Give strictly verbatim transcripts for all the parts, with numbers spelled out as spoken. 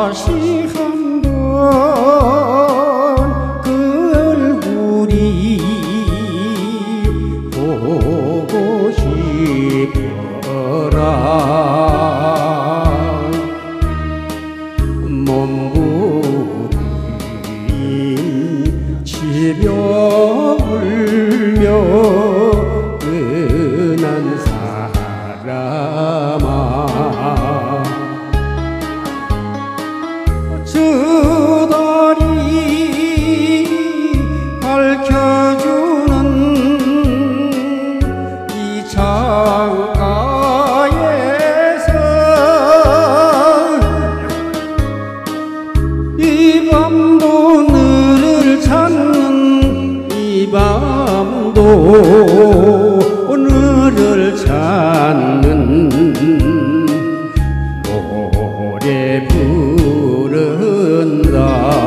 다시 한번 그 얼굴이 보고 싶어라. 몸부림 지려 울며 은한 사람아, 저 달이 밝혀주는 이 창가에서 이 밤도 너를 찾는 이 밤도 너를 찾는 노래 부른다.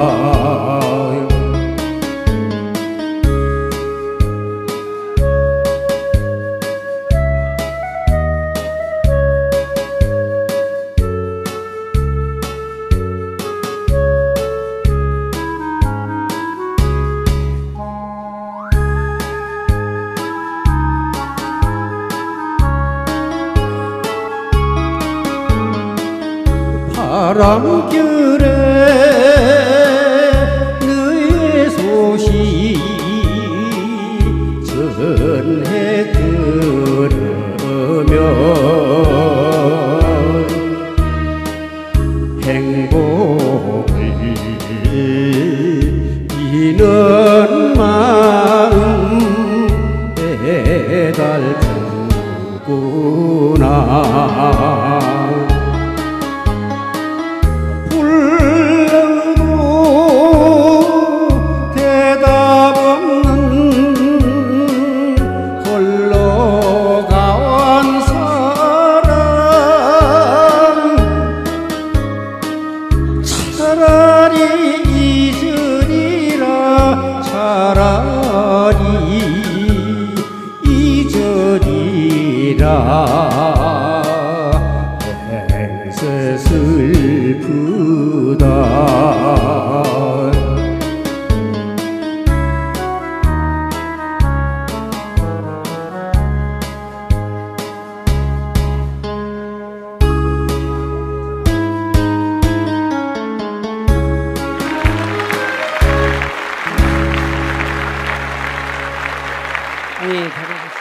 바람결에 너의 소식 전해 들으면 행복을 비는 마음 배달주구나. 차라리 잊으리라, 차라리 잊으리라 해서 슬프다. 아니,